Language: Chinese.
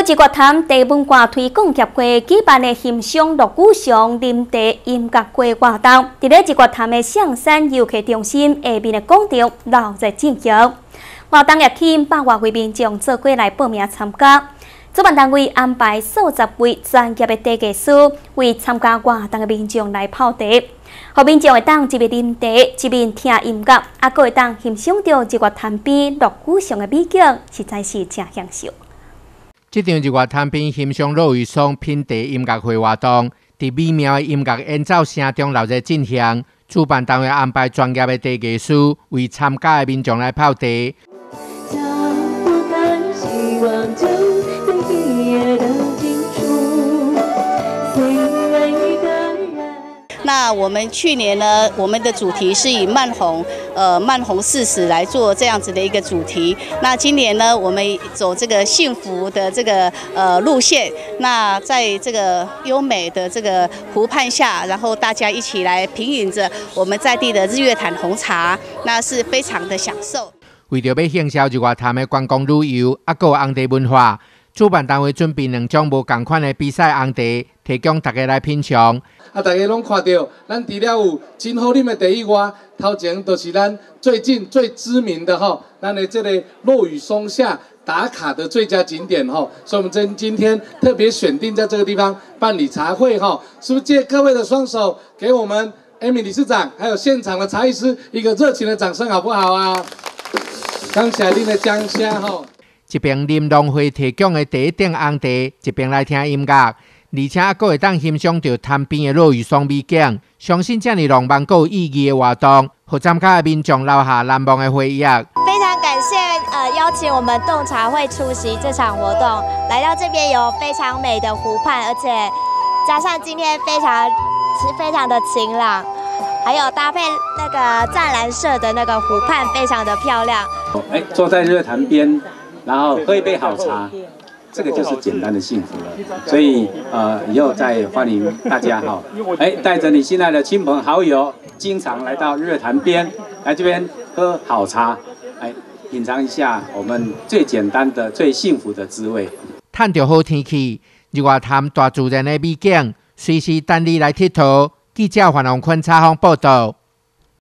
一月潭地文化推广协会举办的欣赏乐谷乡林地音乐会活动，伫咧一月潭的象山游客中心下面的广场热烈进行。活动也吸引百外位民众做过来报名参加。主办单位安排数十位专业的茶艺师为参加活动的民众来泡茶，让民众会当一面啉茶，一面听音乐，还会当欣赏到一月潭边乐谷乡的美景，实在是真享受。 这场日月潭边欣赏落雨松品茶音乐会活动，在美妙的音乐演奏声中热烈进行。主办单位安排专业的茶艺师为参加的民众来泡茶。 那我们去年呢，我们的主题是以慢红40来做这样子的一个主题。那今年呢，我们走这个幸福的这个路线。那在这个优美的这个湖畔下，然后大家一起来品饮着我们在地的日月潭红茶，那是非常的享受。 为着要享受日月潭的观光旅游，还有红茶文化，主办单位准备2种无同款的比赛红茶，提供大家来品尝。 大家拢看到，咱除了有真好啉的茶以外，头前就是咱最近最知名的咱的这个落雨松下打卡的最佳景点所以我们今天特别选定在这个地方办理茶会是不是借各位的双手，给我们Amy理事长还有现场的茶艺师一个热情的掌声，好不好啊？感谢您的掌声一边啉农会提供的第一顶红茶，一边来听音乐，而且还会当欣赏到潭边的落雨松美景。相信这么浪漫又有意义的活动，让参加的民众留下难忘的回忆。 非常感谢邀请我们洞茶会出席这场活动，来到这边有非常美的湖畔，而且加上今天非常的晴朗。还有搭配那个湛蓝色的那个湖畔，非常的漂亮。 坐在日月潭边，然后喝一杯好茶，这个就是简单的幸福了。所以以后再欢迎大家带着你心爱的亲朋好友，经常来到日月潭边，来这边喝好茶，品尝一下我们最简单的、最幸福的滋味。 趁着好天气，日月潭大自然的美景，随时等你来佚佗。记者黄龙坤采访报道。